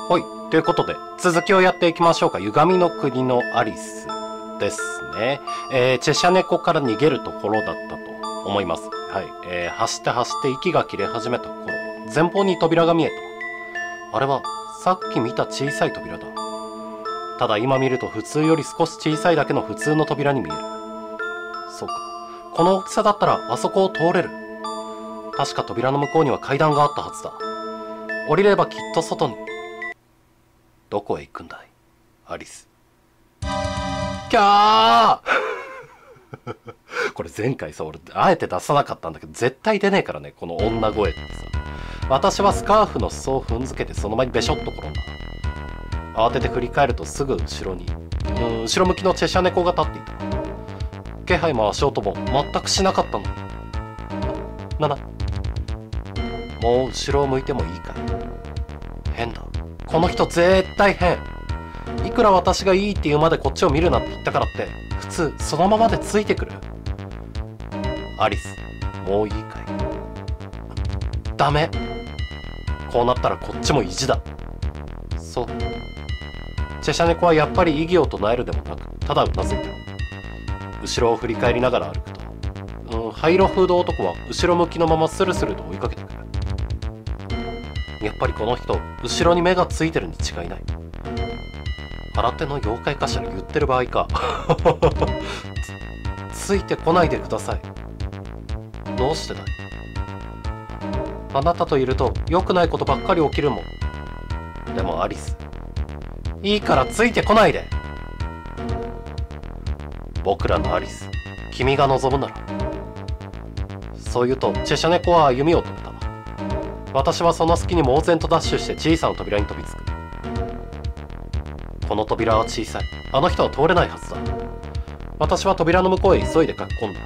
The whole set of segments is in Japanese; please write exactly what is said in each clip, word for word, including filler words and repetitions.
はい。ということで、続きをやっていきましょうか。歪みの国のアリスですね。えー、チェシャ猫から逃げるところだったと思います。はい。えー、走って走って息が切れ始めた頃、前方に扉が見えた。あれは、さっき見た小さい扉だ。ただ今見ると普通より少し小さいだけの普通の扉に見える。そうか。この大きさだったらあそこを通れる。確か扉の向こうには階段があったはずだ。降りればきっと外に。どこへ行くんだい、アリス。キャーこれ前回さ、俺あえて出さなかったんだけど、絶対出ねえからね、この女声ってさ。私はスカーフの裾を踏んづけてその場にべしょっと転んだ。慌てて振り返るとすぐ後ろに、うん、後ろ向きのチェシャ猫が立っていた。気配も足音も全くしなかったの。な、な、もう後ろを向いてもいいかい。変だ。この人絶対変。いくら私がいいって言うまでこっちを見るなって言ったからって普通そのままでついてくる。アリス、もういいかい。ダメ。こうなったらこっちも意地だ。そう。チェシャ猫はやっぱり異議を唱えるでもなく、ただうなずいた。後ろを振り返りながら歩くと、うん、灰色フード男は後ろ向きのままスルスルと追いかけてくる。やっぱりこの人、後ろに目がついてるに違いない。新手の妖怪かしら、言ってる場合か。つ, ついてこないでください。どうしてだい。あなたといると良くないことばっかり起きるもん。でもアリス、いいからついてこないで。僕らのアリス、君が望むなら。そう言うとチェシャ猫は歩みを止めた。私はその隙に猛然とダッシュして小さな扉に飛びつく。この扉は小さい。あの人は通れないはずだ。私は扉の向こうへ急いで駆け込んだ。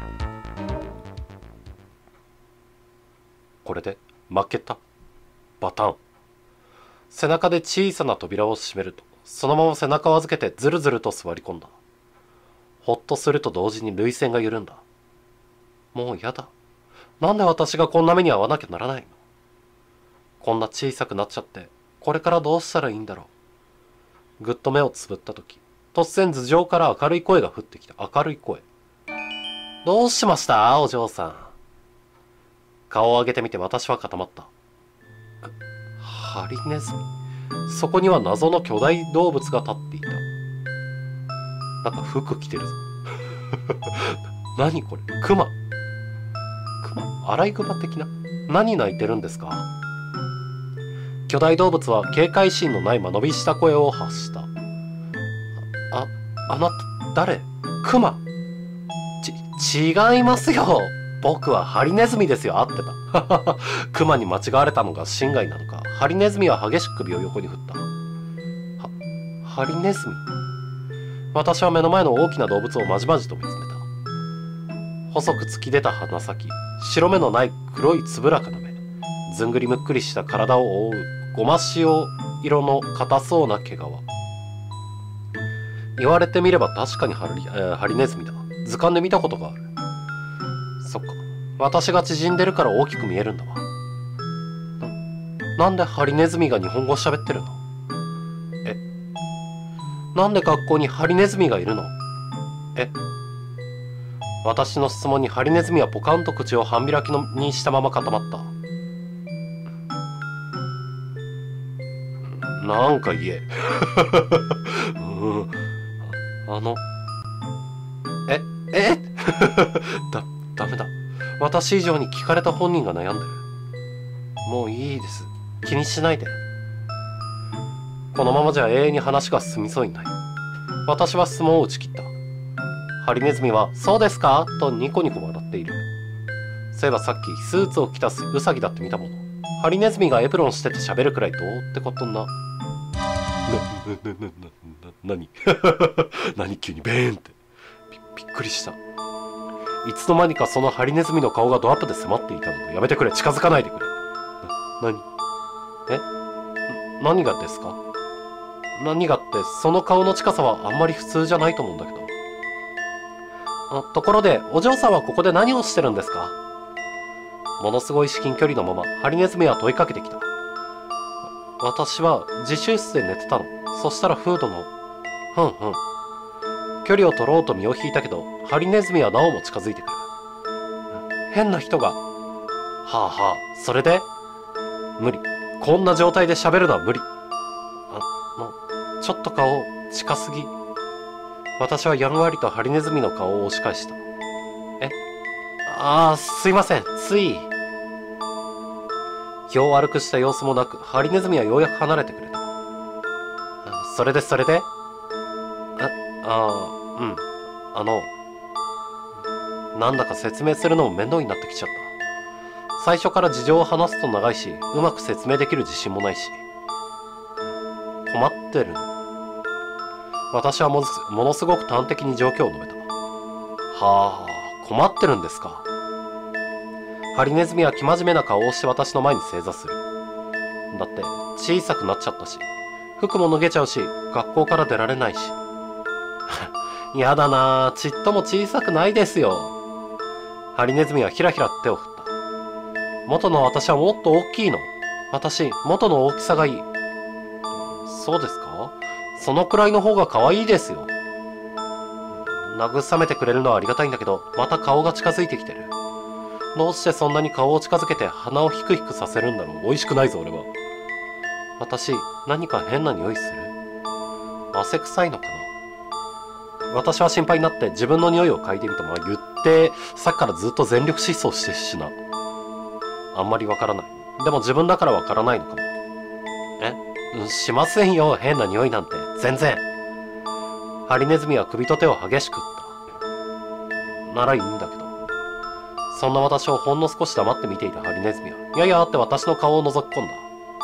これで負けた。バタン。背中で小さな扉を閉めると、そのまま背中を預けてずるずると座り込んだ。ほっとすると同時に涙腺が緩んだ。もうやだ。なんで私がこんな目に遭わなきゃならないの。こんな小さくなっちゃって、これからどうしたらいいんだろう。ぐっと目をつぶったとき、突然頭上から明るい声が降ってきた。明るい声。どうしましたお嬢さん。顔を上げてみて私は固まった。ハリネズミ。そこには謎の巨大動物が立っていた。なんか服着てるぞ。何これ。クマ。クマ、アライグマ的な。何鳴いてるんですか。巨大動物は警戒心のない間延びした声を発した。あ、あなた、誰？クマ？ち、違いますよ。僕はハリネズミですよ。合ってた。クマに間違われたのが心外なのか。ハリネズミは激しく首を横に振った。は、ハリネズミ？私は目の前の大きな動物をまじまじと見つめた。細く突き出た鼻先、白目のない黒いつぶらかな目、ずんぐりむっくりした体を覆うごま塩色の硬そうな毛皮。言われてみれば確かにハリ、えー、ハリネズミだ。図鑑で見たことがある。そっか。私が縮んでるから大きく見えるんだわ。な、なんでハリネズミが日本語喋ってるの？え？なんで学校にハリネズミがいるの？え？私の質問にハリネズミはポカンと口を半開きのにしたまま固まった。なんか言え。うん、あの、え、えだ、ダメだ。私以上に聞かれた本人が悩んでる。もういいです。気にしないで。このままじゃ永遠に話が進みそうにない。私は質問を打ち切った。ハリネズミは、そうですかとニコニコ笑っている。そういえばさっきスーツを着たウサギだって見たもの。ハリネズミがエプロンしてて喋るくらいどうってことな。な、な、な、な、な、な、なに何急にベーンって。び、びっくりした。いつの間にかそのハリネズミの顔がドアップで迫っていたのだ。やめてくれ。近づかないでくれ。な、なにえ何がですか。何がって、その顔の近さはあんまり普通じゃないと思うんだけど。あ、ところで、お嬢さんはここで何をしてるんですか。ものすごい至近距離のまま、ハリネズミは問いかけてきた。 私は自習室で寝てたの。そしたらフードの、ふんふん。距離を取ろうと身を引いたけど、ハリネズミはなおも近づいてくる。変な人が。はあはあ、それで無理。こんな状態で喋るのは無理。あの、ちょっと顔、近すぎ。私はやんわりとハリネズミの顔を押し返した。えああ、すいません、つい。気を悪くした様子もなく、ハリネズミはようやく離れてくれた。それでそれであ、ああ、うん。あの、なんだか説明するのも面倒になってきちゃった。最初から事情を話すと長いし、うまく説明できる自信もないし。困ってるの。私はもものすごく端的に状況を述べた。はあ、困ってるんですか。ハリネズミは生真面目な顔をして私の前に正座する。だって小さくなっちゃったし、服も脱げちゃうし、学校から出られないし。やだなぁ、ちっとも小さくないですよ。ハリネズミはひらひら手を振った。元の私はもっと大きいの。私、元の大きさがいい。そうですか？そのくらいの方が可愛いですよ。慰めてくれるのはありがたいんだけど、また顔が近づいてきてる。どうしてそんなに顔を近づけて鼻をヒクヒクさせるんだろう。美味しくないぞ俺は。私、何か変な匂いする？汗臭いのかな？私は心配になって自分の匂いを嗅いでみた。まあ言ってさっきからずっと全力疾走してるしな。あんまりわからない。でも自分だからわからないのかも。え？しませんよ、変な匂いなんて。全然。ハリネズミは首と手を激しく打った。ならいいんだけど。そんな私をほんの少し黙って見ていたハリネズミは、いやいやって私の顔を覗き込んだ。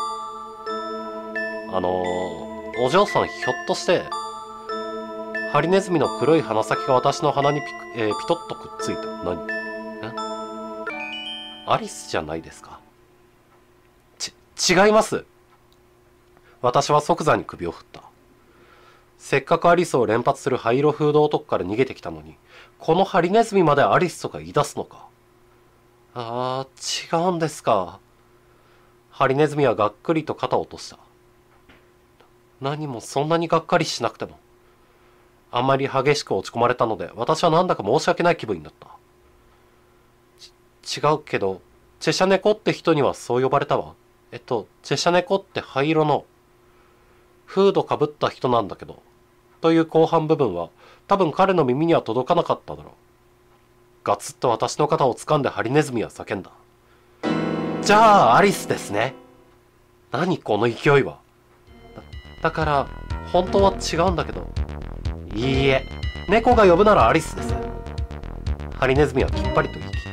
あのー、お嬢さんひょっとして、ハリネズミの黒い鼻先が私の鼻にピ,、えー、ピトッとくっついた。何？え？アリスじゃないですか。ち、違います。私は即座に首を振った。せっかくアリスを連発する灰色フード男から逃げてきたのに、このハリネズミまでアリスとか言い出すのか。ああ、違うんですか。ハリネズミはがっくりと肩を落とした。何もそんなにがっかりしなくても。あんまり激しく落ち込まれたので、私はなんだか申し訳ない気分になった。ち、違うけど、チェシャ猫って人にはそう呼ばれたわ。えっと、チェシャ猫って灰色の、フードかぶった人なんだけど、という後半部分は、多分彼の耳には届かなかっただろう。ガツッと私の肩を掴んでハリネズミは叫んだ。じゃあ、アリスですね。何この勢いは。だ、だから、本当は違うんだけど。いいえ、猫が呼ぶならアリスです。ハリネズミはきっぱりと言い切った。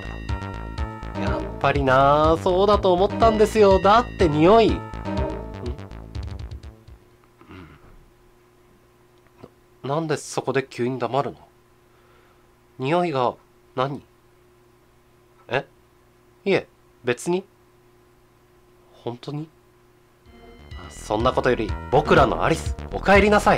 やっぱりなあ、そうだと思ったんですよ。だって匂い。ん？な、なんでそこで急に黙るの？匂いが何？え？いえ、別に。本当に？そんなことより、僕らのアリス、お帰りなさい。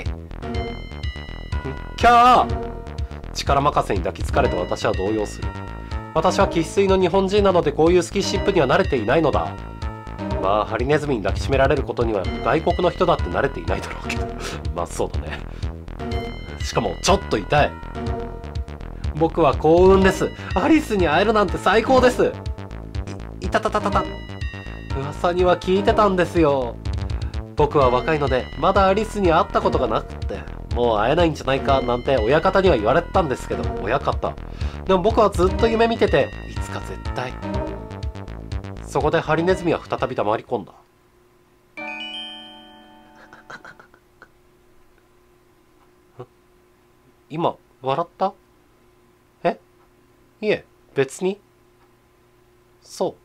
キャー！力任せに抱きつかれて私は動揺する。私は生粋の日本人なのでこういうスキンシップには慣れていないのだ。まあハリネズミに抱きしめられることには外国の人だって慣れていないだろうけどまあそうだね。しかもちょっと痛い。僕は幸運です。アリスに会えるなんて最高です。い、いたたたたた。噂には聞いてたんですよ。僕は若いのでまだアリスに会ったことがなくって、もう会えないんじゃないかなんて親方には言われてたんですけど、親方。でも僕はずっと夢見てて、いつか絶対。そこでハリネズミは再び黙り込んだ。今、笑った？え？いえ、別に。そう。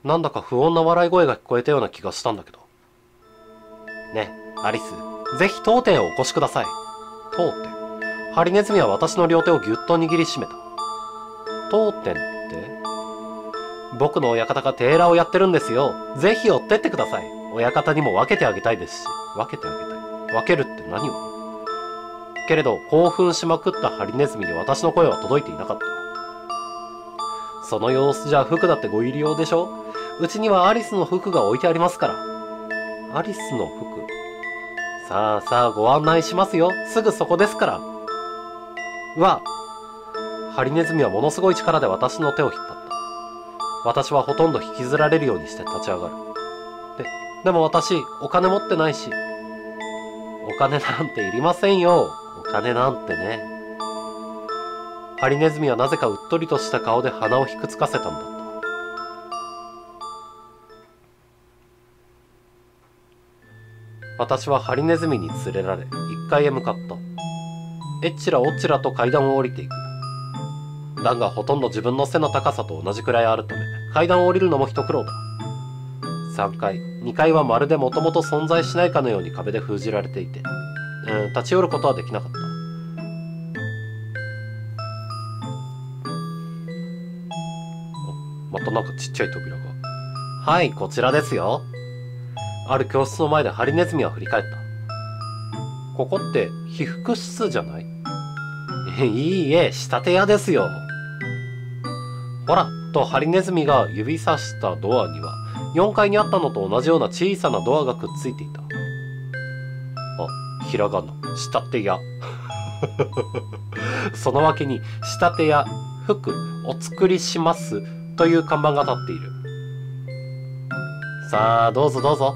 なんだか不穏な笑い声が聞こえたような気がしたんだけど。ねえ、アリス。ぜひ当店をお越しください。当店。ハリネズミは私の両手をぎゅっと握りしめた。当店って？僕の親方がテーラーをやってるんですよ。ぜひ追ってってください。親方にも分けてあげたいですし。分けてあげたい。分けるって何を？けれど興奮しまくったハリネズミに私の声は届いていなかった。 その様子じゃ服だってご入り用でしょ。うちにはアリスの服が置いてありますから。アリスの服。さあさあ、ご案内しますよ。すぐそこですから。うわ。ハリネズミはものすごい力で私の手を引っ張った。私はほとんど引きずられるようにして立ち上がる。で、でも私、お金持ってないし。お金なんていりませんよ。お金なんてね。ハリネズミはなぜかうっとりとした顔で鼻をひくつかせたんだった。私はハリネズミに連れられ、一階へ向かった。えっちらおっちらと階段を降りていく。段がほとんど自分の背の高さと同じくらいあるため、階段を降りるのも一苦労だ。さんがい、にかいはまるでもともと存在しないかのように壁で封じられていて、うん、立ち寄ることはできなかった。またなんかちっちゃい扉が。はい、こちらですよ。ある教室の前でハリネズミは振り返った。ここって被服室じゃない？いいえ、仕立て屋ですよ。ほら、とハリネズミが指さしたドアには、よんかいにあったのと同じような小さなドアがくっついていた。あ、ひらがな、仕立て屋。その脇に、仕立て屋、服、お作りします、という看板が立っている。さあ、どうぞどうぞ。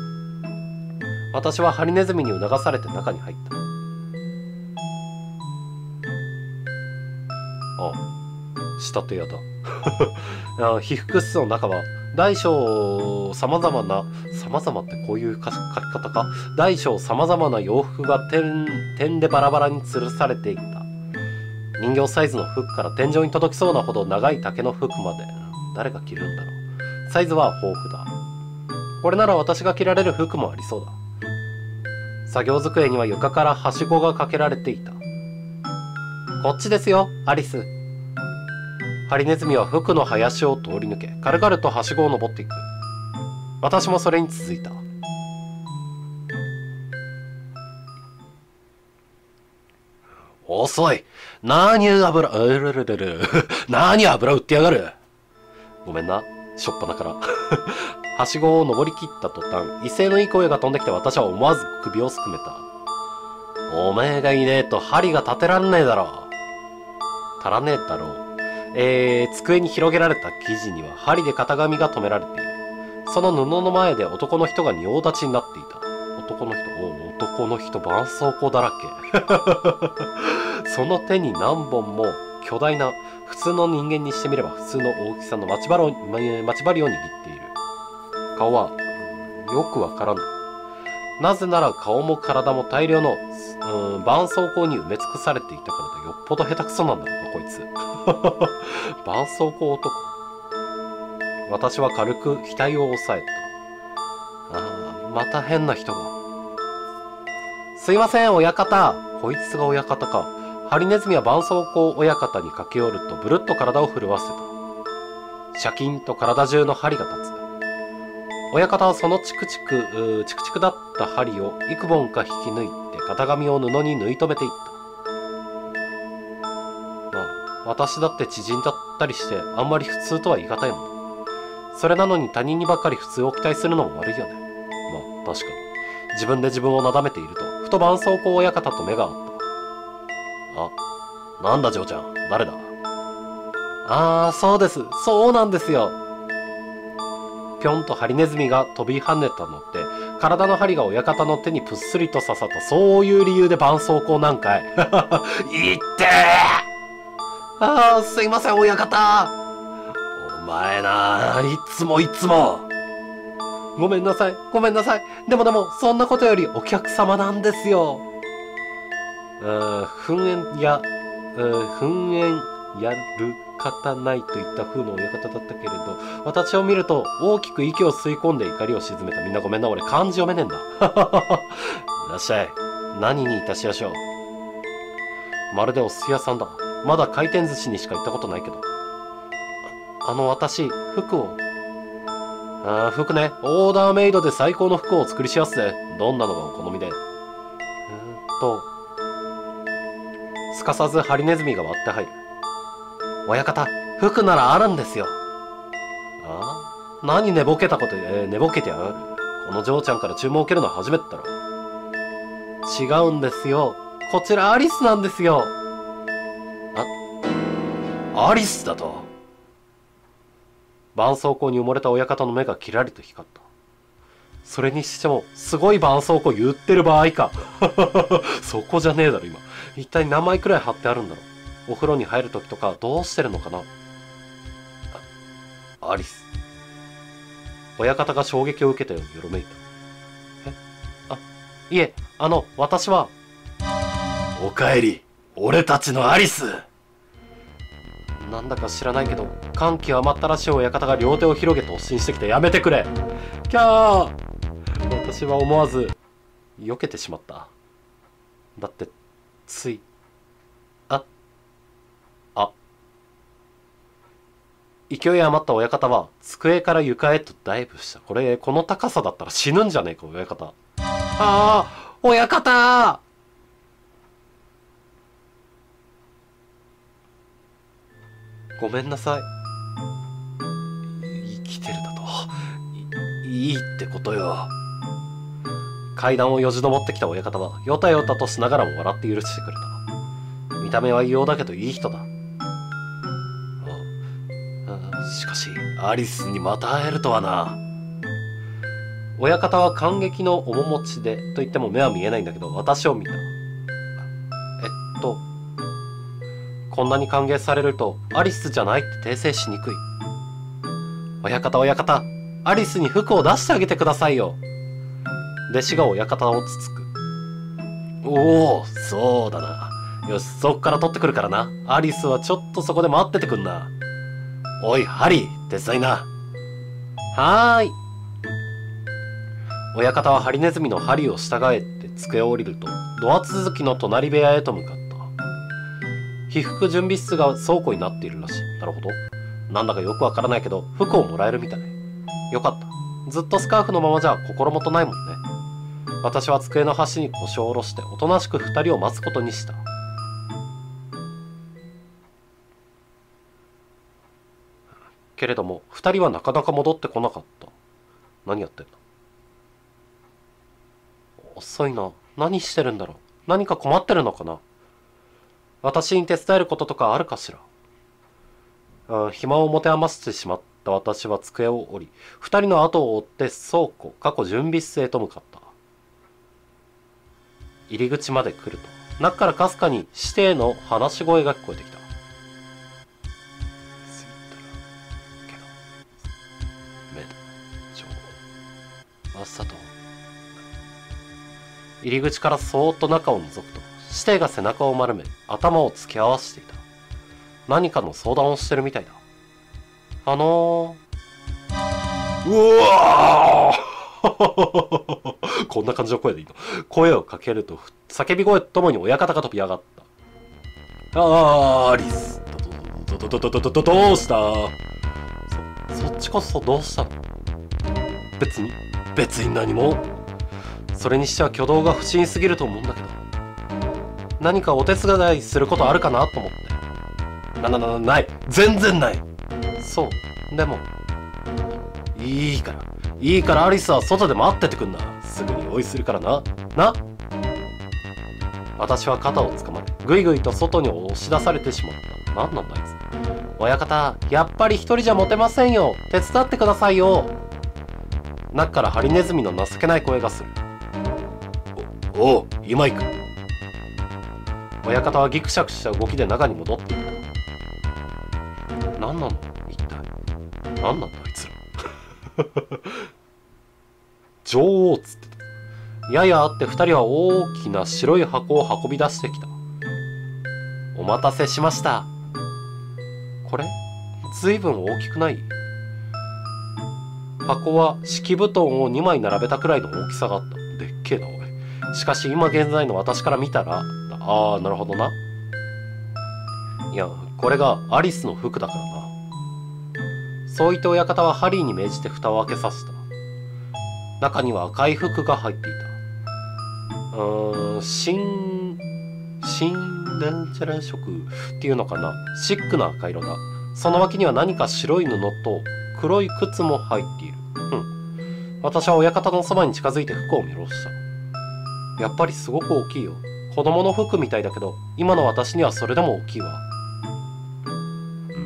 私はハリネズミに促されて中に入った。あ、仕立て屋だ。被服室の中は大小さまざまな、さまざまってこういう書き方か。大小さまざまな洋服が点点でバラバラに吊るされていた。人形サイズの服から天井に届きそうなほど長い竹の服まで。誰が着るんだろう。サイズは豊富だ。これなら私が着られる服もありそうだ。作業机には床からはしごがかけられていた。こっちですよ、アリス。ハリネズミは服の林を通り抜け、軽々とはしごを登っていく。私もそれに続いた。遅い。なに油、うるるるる。なに油売ってやがる。ごめんな、しょっぱなから。はしごを登り切った途端、威勢のいい声が飛んできて私は思わず首をすくめた。おめえがいねえと針が立てらんねえだろ。足らねえだろう。えー、机に広げられた生地には針で型紙が留められている。その布の前で男の人が仁王立ちになっていた。男の人、お男の人、絆創膏だらけ。その手に何本も巨大な、普通の人間にしてみれば普通の大きさの待ち針を、待ち針を握っている。顔はよくわからない。なぜなら顔も体も大量の、うん、絆創膏に埋め尽くされていたからだ。よっぽど下手くそなんだろうな、こいつ。絆創膏男。私は軽く額を押さえた。ああ、また変な人が。すいません、親方。こいつが親方か。ハリネズミは絆創膏親方に駆け寄るとブルッと体を震わせた。シャキンと体中の針が立つ。親方はそのチクチク、チクチクだった針を幾本か引き抜いて型紙を布に縫い留めていった。まあ、私だって知人だったりしてあんまり普通とは言い難いもの。それなのに他人にばっかり普通を期待するのも悪いよね。まあ確かに。自分で自分をなだめていると、ふと絆創膏親方と目が合った。あ、なんだ嬢ちゃん、誰だ。ああ、そうです。そうなんですよ。ぴょんとハリネズミが飛び跳ねたのって、体の針が親方の手にぷっすりと刺さった、そういう理由で絆創膏なんかい。いってー。ああ、すいません、親方。お前な、いつもいつも。ごめんなさい、ごめんなさい。でもでも、そんなことよりお客様なんですよ。うーん、噴煙や、うーん、噴煙やる方ないといった風の親方だったけれど、私を見ると大きく息を吸い込んで怒りを鎮めた。みんなごめんな、俺漢字読めねえんだ。いらっしゃい。何にいたしやしょう。まるでお寿司屋さんだ。まだ回転寿司にしか行ったことないけど。あの、私、服を。ああ、服ね。オーダーメイドで最高の服をお作りしやすぜ。どんなのがお好みで。うーんと。すかさずハリネズミが割って入る。親方、 服ならあるんですよ。ああ、何寝ぼけたこと、えー、寝ぼけてやがる。この嬢ちゃんから注文を受けるのは初めてだろ。違うんですよ。こちらアリスなんですよ。あ、アリスだと。絆創膏に埋もれた親方の目がキラリと光った。それにしても、すごい絆創膏言ってる場合か。そこじゃねえだろ、今。一体何枚くらい貼ってあるんだろう。お風呂に入るときとかどうしてるのかな。あ、アリス。親方が衝撃を受けたようによろめいた。え、あ、いえ、あの、私は。おかえり、俺たちのアリス。なんだか知らないけど、感極まったらしい親方が両手を広げて突進してきて、やめてくれ。キャー。私は思わず避けてしまった。だってついああ勢い余った親方は机から床へとダイブした。これこの高さだったら死ぬんじゃねえか親方。ああ、親方。ごめんなさい。生きてるだといいいってことよ。階段をよじ登ってきた親方はよたよたとしながらも笑って許してくれた。見た目は異様だけどいい人だ。あ、しかしアリスにまた会えるとはな。親方は感激の面持ちでと言っても目は見えないんだけど私を見た。えっとこんなに歓迎されるとアリスじゃないって訂正しにくい。親方親方、アリスに服を出してあげてくださいよ。弟子が親方をつつく。おお、そうだな。よし、そっから取ってくるからな。アリスはちょっとそこで待っててくんな。おい、ハリー、手伝いな。はーい。親方はハリネズミのハリーを従えて机を降りると、ドア続きの隣部屋へと向かった。被服準備室が倉庫になっているらしい。なるほど。なんだかよくわからないけど、服をもらえるみたい。よかった。ずっとスカーフのままじゃ心もとないもんね。私は机の端に腰を下ろしておとなしく二人を待つことにした。けれども二人はなかなか戻ってこなかった。何やってんだ。遅いな。何してるんだろう。何か困ってるのかな。私に手伝えることとかあるかしら。あ、暇を持て余してしまった私は机を降り、二人の後を追って倉庫過去準備室へと向かった。入り口まで来ると中からかすかに師弟の話し声が聞こえてきた。朝と入り口からそーっと中を覗くと師弟が背中を丸め頭を突き合わせていた。何かの相談をしてるみたいだ。あのー、うわーこんな感じの声でいいの。声をかけると叫び声とともに親方が飛び上がった。あー、アリス、どどどどどどどどうした。そそっちこそどうしたの。別に別に何も。それにしては挙動が不審すぎると思うんだけど、何かお手伝いすることあるかなと思って。なななない、全然ない。そう、でもいいからいいからアリスは外で待っててくんな。すぐに用意するからな。な。私は肩をつかまれぐいぐいと外に押し出されてしまった。何なんだあいつ。親方、やっぱり一人じゃ持てませんよ。手伝ってくださいよ。中からハリネズミの情けない声がする。おおう、今行く。親方はギクシャクした動きで中に戻っていった。何なの一体。何なんだあいつら。女王っつってた。ややあって二人は大きな白い箱を運び出してきた。お待たせしました。これずいぶん大きくない？箱は敷布団をにまい並べたくらいの大きさがあった。でっけえなおい。しかし今現在の私から見たら、ああなるほどな。いや、これがアリスの服だからな。そう言って親方はハリーに命じて蓋を開けさせた。中には赤い服が入っていた。うーん、新新なんちゃら色っていうのかな。シックな赤色だ。 その脇には何か白い布と黒い靴も入っている。うん。私は親方のそばに近づいて服を見下ろした。やっぱりすごく大きいよ。子供の服みたいだけど、今の私にはそれでも大きいわ。うん。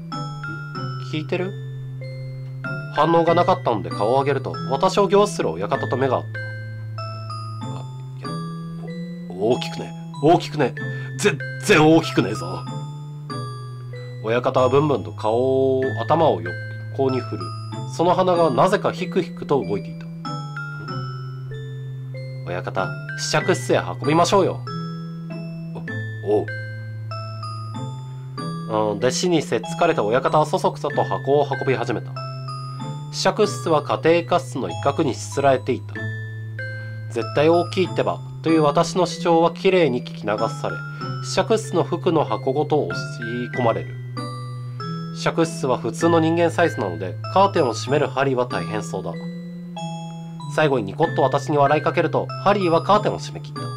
聞いてる？反応がなかったので顔を上げると、私を凝視する親方と目が合った。あ、いや、大きくね。大きくね。全然大きくねえぞ。親方はブンブンと顔を、頭を横に振る。その鼻がなぜかヒクヒクと動いていた。親方、試着室へ運びましょうよ。お、おう。うん、弟子にせっつかれた親方はそそくさと箱を運び始めた。試着室は家庭科室の一角にしつらえていた。絶対大きいってば、という私の主張はきれいに聞き流され、試着室の服の箱ごと押し込まれる。試着室は普通の人間サイズなので、カーテンを閉めるハリーは大変そうだ。最後にニコッと私に笑いかけると、ハリーはカーテンを閉め切った。うん。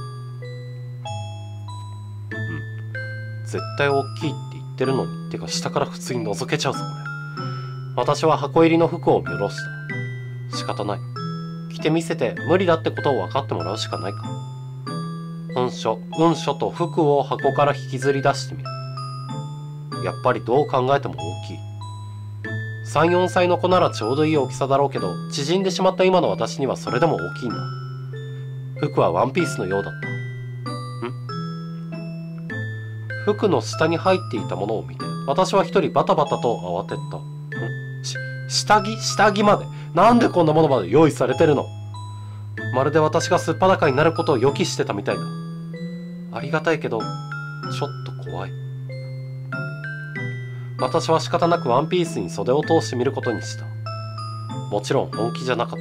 絶対大きいって言ってるのに、てか下から普通に覗けちゃうぞ、これ。私は箱入りの服を見下ろした。仕方ない。着てみせて無理だってことを分かってもらうしかないか。うんしょ、うんしょと服を箱から引きずり出してみる。やっぱりどう考えても大きい。さん、よんさいの子ならちょうどいい大きさだろうけど、縮んでしまった今の私にはそれでも大きいんだ。服はワンピースのようだった。ん？服の下に入っていたものを見て、私は一人バタバタと慌てった。ん？し、下着？下着まで？なんでこんなものまで用意されてるの？まるで私がすっぱだかになることを予期してたみたいだ。ありがたいけど、ちょっと怖い。私は仕方なくワンピースに袖を通してみることにした。もちろん本気じゃなかった。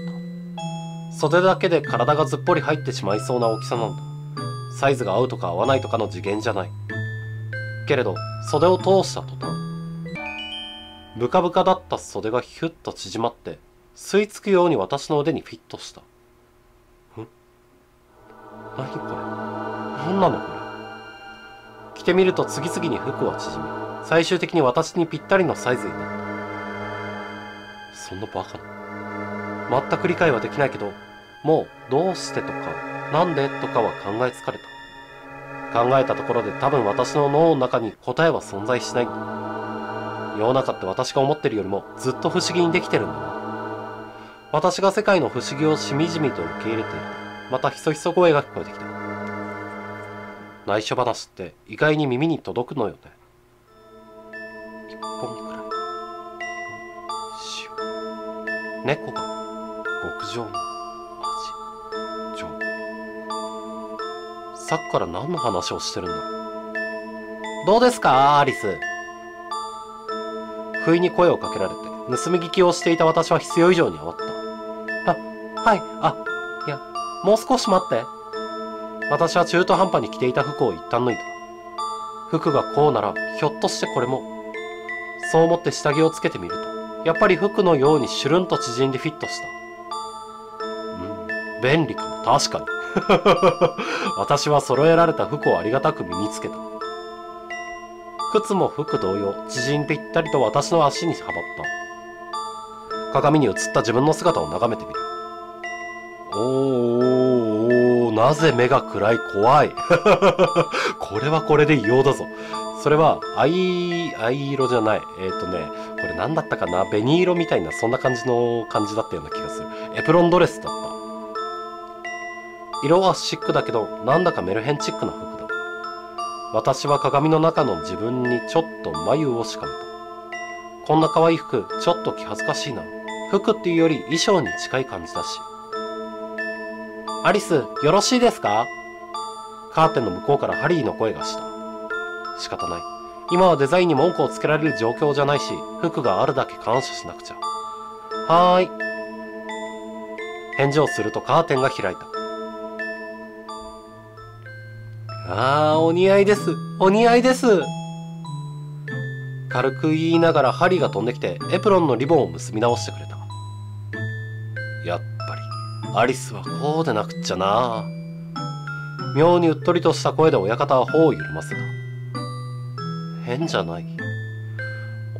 袖だけで体がずっぽり入ってしまいそうな大きさなんだ。サイズが合うとか合わないとかの次元じゃない。けれど、袖を通した途端、ブカブカだった袖がヒュッと縮まって、吸い付くように私の腕にフィットした。ん？何これ？何なのこれ？着てみると次々に服は縮み、最終的に私にぴったりのサイズになった。そんなバカな。全く理解はできないけど、もうどうしてとか、なんでとかは考え疲れた。考えたところで多分私の脳の中に答えは存在しないんだ。世の中って私が思ってるよりもずっと不思議にできてるんだな。私が世界の不思議をしみじみと受け入れていると、またひそひそ声が聞こえてきた。内緒話って意外に耳に届くのよね。一本くらい。しゅ。猫が極上の味。上。さっきから何の話をしてるんだろう。どうですか、アリス。不意に声をかけられて、盗み聞きをしていた私は必要以上に慌った。あ、はい、あ、いや、もう少し待って。私は中途半端に着ていた服を一旦脱いだ。服がこうなら、ひょっとしてこれも。そう思って下着をつけてみると、やっぱり服のようにシュルンと縮んでフィットした。うん、便利かも、確かに。私は揃えられた服をありがたく身につけた。靴も服同様、縮んでぴったりと私の足にはまった。鏡に映った自分の姿を眺めてみる。おーおーおー、なぜ目が暗い、怖い。これはこれで異様だぞ。それは、藍、藍色じゃない。えっとね、これ何だったかな、紅色みたいな、そんな感じの感じだったような気がする。エプロンドレスだった。色はシックだけど、なんだかメルヘンチックな服だ。私は鏡の中の自分にちょっと眉をしかめた。こんな可愛い服、ちょっと気恥ずかしいな。服っていうより衣装に近い感じだし。アリス、よろしいですか？カーテンの向こうからハリーの声がした。仕方ない。今はデザインに文句をつけられる状況じゃないし、服があるだけ感謝しなくちゃ。はーい。返事をするとカーテンが開いた。ああ、お似合いです。お似合いです。軽く言いながら針が飛んできてエプロンのリボンを結び直してくれた。やっぱりアリスはこうでなくっちゃな。妙にうっとりとした声で親方は頬を緩ませた。変じゃない。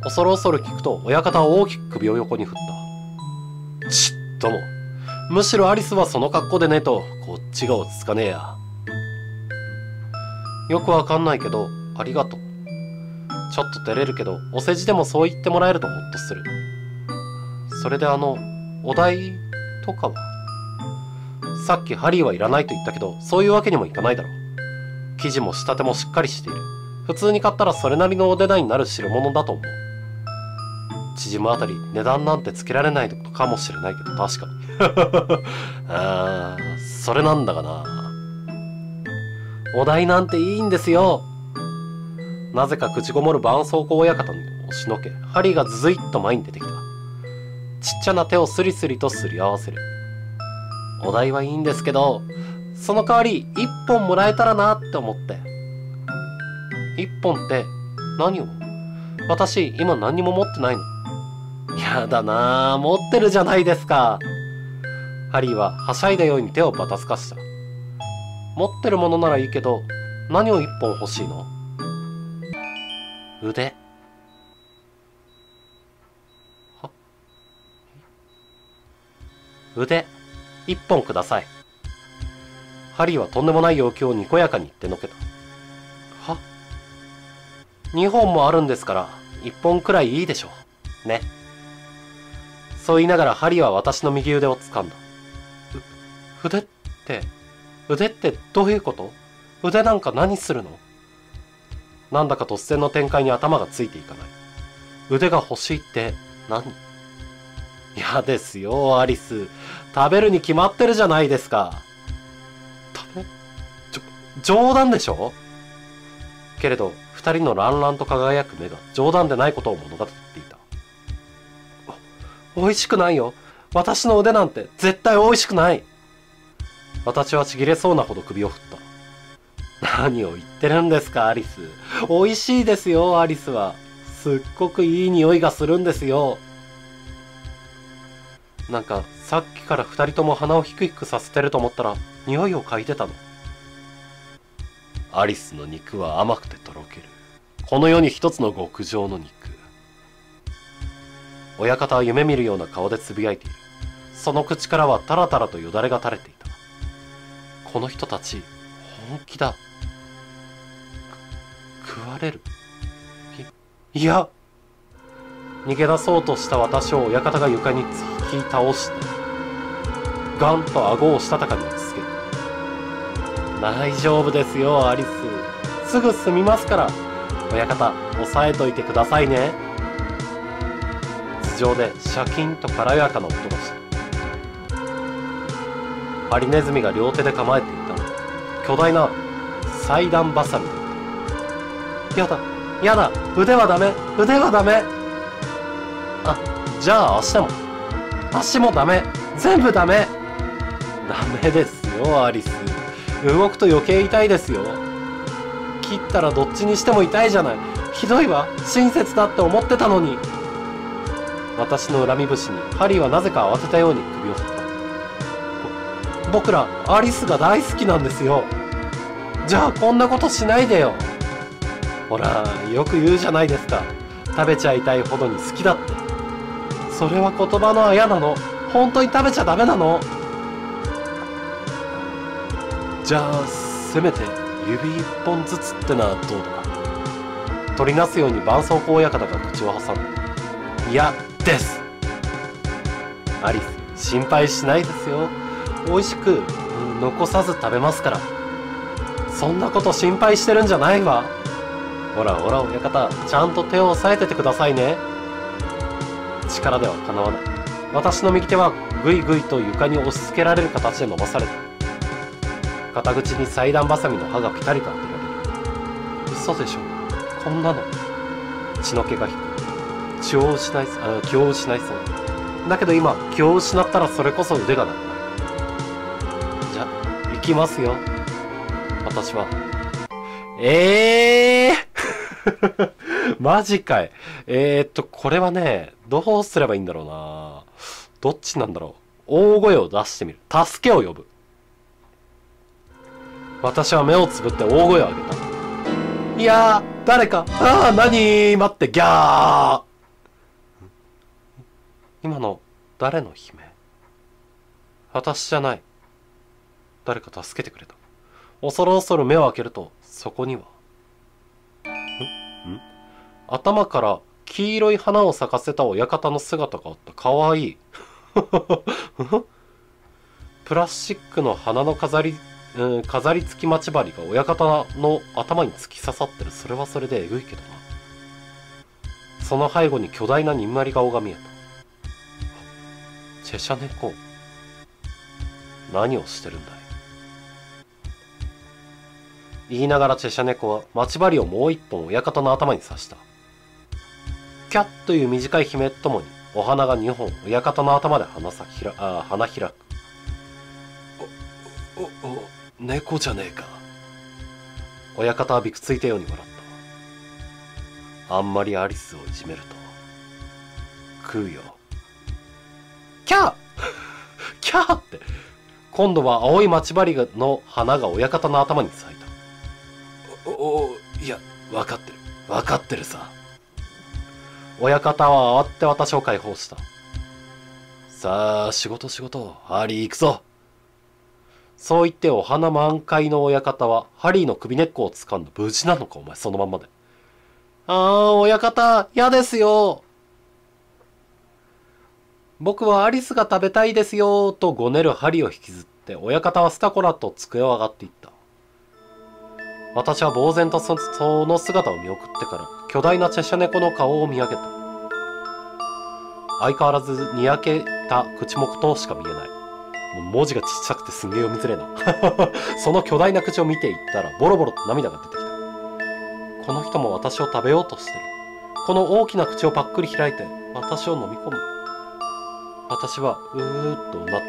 恐る恐る聞くと、親方は大きく首を横に振った。ちっとも。むしろアリスはその格好でねえと、こっちが落ち着かねえや。よくわかんないけど、ありがとう。ちょっと照れるけど、お世辞でもそう言ってもらえるとほっとする。それであの、お題とかは？さっきハリーはいらないと言ったけど、そういうわけにもいかないだろう。生地も仕立てもしっかりしている。普通に買ったらそれなりのお値段になる代物だと思う。縮むあたり値段なんてつけられないのかもしれないけど、確かに。あー、それなんだがな。お代なんていいんですよ。なぜか口ごもる絆創膏親方を押しのけ、ハリーがズズイッと前に出てきた。ちっちゃな手をスリスリとすり合わせる。お代はいいんですけど、その代わり一本もらえたらなって思って。一本って何を？私今何にも持ってないの。やだなぁ、持ってるじゃないですか。ハリーははしゃいだように手をばたつかした。持ってるものならいいけど、何を一本欲しいの？腕。は？腕、一本ください。ハリーはとんでもない要求をにこやかに言ってのけた。は？二本もあるんですから、一本くらいいいでしょう。ね。そう言いながらハリーは私の右腕を掴んだ。う、腕って、腕ってどういうこと？腕なんか何するの？なんだか突然の展開に頭がついていかない。腕が欲しいって何？嫌ですよ、アリス。食べるに決まってるじゃないですか。食べ？ちょ、冗談でしょ？けれど、二人の乱々と輝く目が冗談でないことを物語っていた。お、美味しくないよ。私の腕なんて絶対美味しくない。私はちぎれそうなほど首を振った。何を言ってるんですか、アリス。美味しいですよ、アリスは。すっごくいい匂いがするんですよ。なんか、さっきから二人とも鼻をヒクヒクさせてると思ったら、匂いを嗅いでたの。アリスの肉は甘くてとろける。この世に一つの極上の肉。親方は夢見るような顔でつぶやいている。その口からはタラタラとよだれが垂れていた。この人たち、本気だ。く、食われる？い、いや。逃げ出そうとした私を親方が床に突き倒して、ガンと顎をしたたかに打ちつける。大丈夫ですよ、アリス。すぐ済みますから。親方、押さえといてくださいね。頭上でシャキンと軽やかな音がした。ハリネズミが両手で構えていた。巨大な祭壇バサミで。やだ、やだ、腕はダメ、腕はダメ。あ、じゃあ足も。足もダメ、全部ダメ。ダメですよ、アリス。動くと余計痛いですよ。切ったらどっちにしても痛いじゃない。ひどいわ、親切だって思ってたのに。私の恨み節にハリーはなぜか慌てたように首を振った。僕らアリスが大好きなんですよ。じゃあこんなことしないでよ。ほら、よく言うじゃないですか。食べちゃいたいほどに好きだって。それは言葉のあやなの。本当に食べちゃダメなの。じゃあせめて指一本ずつってのはどうだ。取りなすように絆創膏親方が口を挟んだ。嫌です。アリス、心配しないですよ。美味しく、うん、残さず食べますから。そんなこと心配してるんじゃないわ。ほらほら親方、ちゃんと手を押さえててくださいね。力ではかなわない。私の右手はぐいぐいと床に押し付けられる形で伸ばされた。肩口に祭壇バサミの刃がピタリと当てられる。嘘でしょ、こんなの。血の気が引く。血を失いあ気を失いそうだけど、今気を失ったらそれこそ腕がなくなる。じゃ行きますよ、私は。ええーマジかい。えー、っとこれはね、どうすればいいんだろうな。どっちなんだろう。大声を出してみる。助けを呼ぶ。私は目をつぶって大声を上げた。いやー、誰か。ああ、何、待って、ギャー。 今の誰の悲鳴？私じゃない。誰か助けてくれた。恐る恐る目を開けると、そこには。んん頭から黄色い花を咲かせた親方の姿があった。かわいい。プラスチックの花の飾り、うん、飾り付き待ち針が親方の頭に突き刺さってる。それはそれでえぐいけどな。その背後に巨大なにんまり顔が見えた。チェシャ猫。何をしてるんだい。言いながらチェシャ猫は待ち針をもう一本親方の頭に刺した。キャッという短い悲鳴とともにお花が二本親方の頭で花さひらあ花開く。おおお猫じゃねえか。親方はびくついたように笑った。あんまりアリスをいじめると食うよ。キャーキャーって、今度は青い待ち針の花が親方の頭に咲いた。おお、いや、分かってる。分かってるさ。親方は慌てて私を解放した。さあ、仕事仕事、ハリー行くぞ。そう言ってお花満開の親方は、ハリーの首根っこを掴んだ。無事なのか、お前、そのまんまで。ああ、親方、嫌ですよ。僕はアリスが食べたいですよ、とごねるハリーを引きずって、親方はスタコラと机を上がっていった。私は呆然と そ, その姿を見送ってから、巨大なチェシャ猫の顔を見上げた。相変わらずにやけた口元としか見えない。もう文字がちっちゃくてすんげえ読みづれえな。その巨大な口を見ていったら、ボロボロと涙が出てきた。この人も私を食べようとしてる。この大きな口をパックリ開いて、私を飲み込む。私は、うーっとうなった。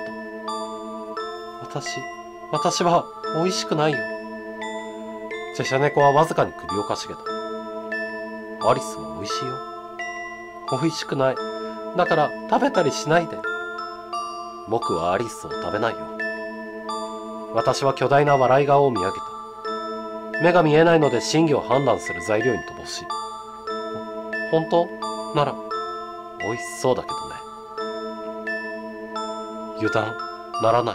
私、私は、美味しくないよ。チェシャ猫はわずかに首をかしげた。アリスは美味しいよ。美味しくない。だから食べたりしないで。僕はアリスを食べないよ。私は巨大な笑い顔を見上げた。目が見えないので真偽を判断する材料に乏しい。本当なら、美味しそうだけどね。油断ならない。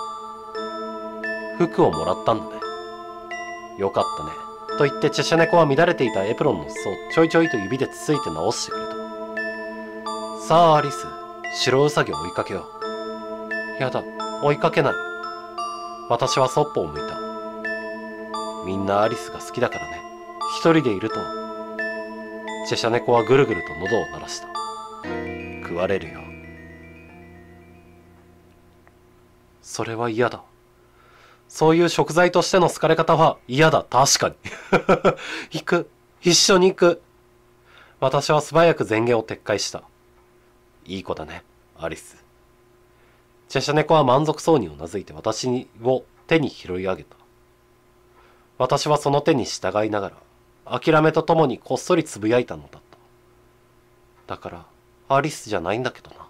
服をもらったんだね。よかったね。と言ってチェシャ猫は乱れていたエプロンの裾をちょいちょいと指でつついて直してくれた。さあアリス、白ウサギを追いかけよう。やだ、追いかけない。私はそっぽを向いた。みんなアリスが好きだからね。一人でいると。チェシャ猫はぐるぐると喉を鳴らした。食われるよ。それは嫌だ。そういう食材としての好かれ方は嫌だ。確かに。行く。一緒に行く。私は素早く前言を撤回した。いい子だね、アリス。チェシャ猫は満足そうにうなずいて私を手に拾い上げた。私はその手に従いながら、諦めとともにこっそりつぶやいたのだった。だから、アリスじゃないんだけどな。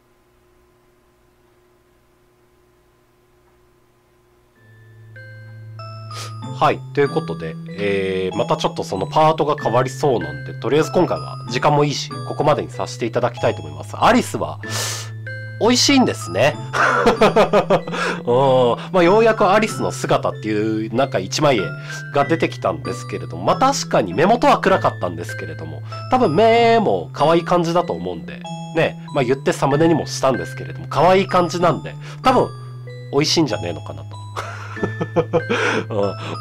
はい。ということで、えー、またちょっとそのパートが変わりそうなんで、とりあえず今回は時間もいいし、ここまでにさせていただきたいと思います。アリスは、美味しいんですね。うん。まあ、ようやくアリスの姿っていう、なんか一枚絵が出てきたんですけれども、まあ確かに目元は暗かったんですけれども、多分目も可愛い感じだと思うんで、ね、まあ言ってサムネにもしたんですけれども、可愛い感じなんで、多分、美味しいんじゃねえのかなと。うん、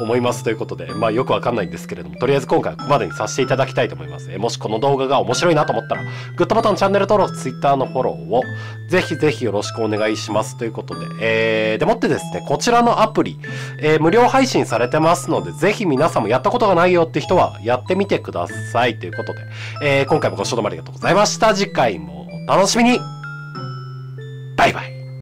思いますということで、まあよくわかんないんですけれども、とりあえず今回はここまでにさせていただきたいと思います。えもしこの動画が面白いなと思ったら、グッドボタン、チャンネル登録、Twitter のフォローをぜひぜひよろしくお願いしますということで、えー、でもってですね、こちらのアプリ、えー、無料配信されてますので、ぜひ皆さんもやったことがないよって人はやってみてくださいということで、えー、今回もご視聴どうもありがとうございました。次回もお楽しみに。バイバイ。